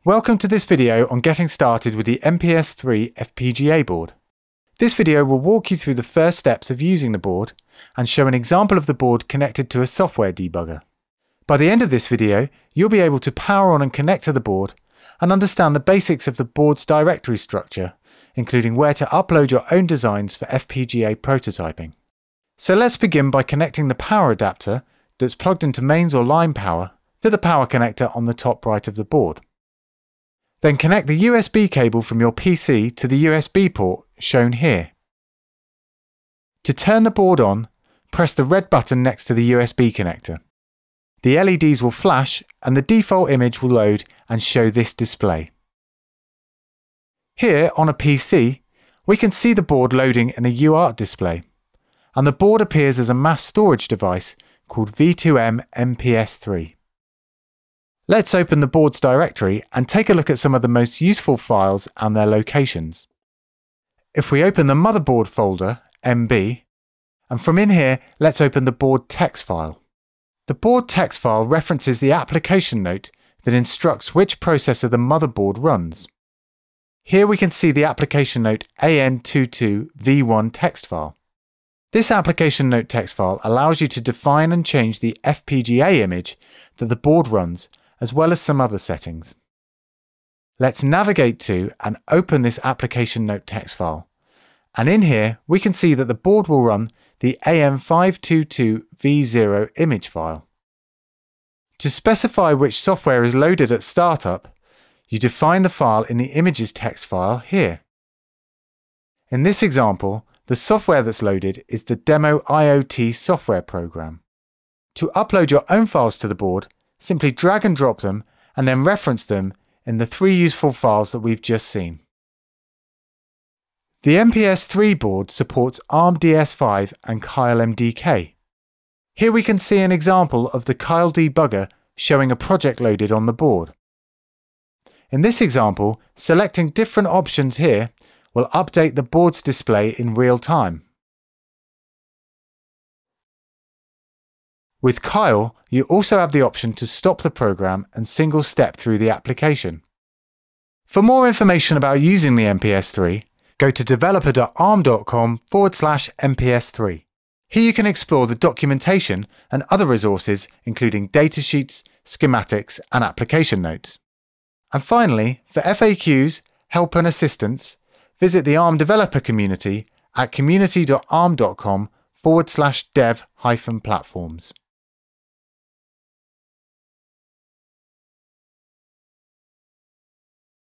Welcome to this video on getting started with the MPS3 FPGA board. This video will walk you through the first steps of using the board and show an example of the board connected to a software debugger. By the end of this video, you'll be able to power on and connect to the board and understand the basics of the board's directory structure, including where to upload your own designs for FPGA prototyping. So let's begin by connecting the power adapter that's plugged into mains or line power to the power connector on the top right of the board. Then connect the USB cable from your PC to the USB port shown here. To turn the board on, press the red button next to the USB connector. The LEDs will flash and the default image will load and show this display. Here on a PC, we can see the board loading in a UART display, and the board appears as a mass storage device called V2M MPS3. Let's open the board's directory and take a look at some of the most useful files and their locations. If we open the motherboard folder, MB, and from in here, let's open the board text file. The board text file references the application note that instructs which processor the motherboard runs. Here we can see the application note AN22V1 text file. This application note text file allows you to define and change the FPGA image that the board runs, as well as some other settings. Let's navigate to and open this application note text file. And in here, we can see that the board will run the AM522V0 image file. To specify which software is loaded at startup, you define the file in the images text file here. In this example, the software that's loaded is the Demo IoT software program. To upload your own files to the board, simply drag and drop them and then reference them in the three useful files that we've just seen. The MPS3 board supports Arm DS5 and Kyle MDK. Here we can see an example of the Kyle debugger showing a project loaded on the board. In this example, selecting different options here will update the board's display in real time. With Kyle, you also have the option to stop the program and single step through the application. For more information about using the MPS3, go to developer.arm.com/MPS3. Here you can explore the documentation and other resources, including datasheets, schematics, and application notes. And finally, for FAQs, help and assistance, visit the ARM developer community at community.arm.com/dev-platforms.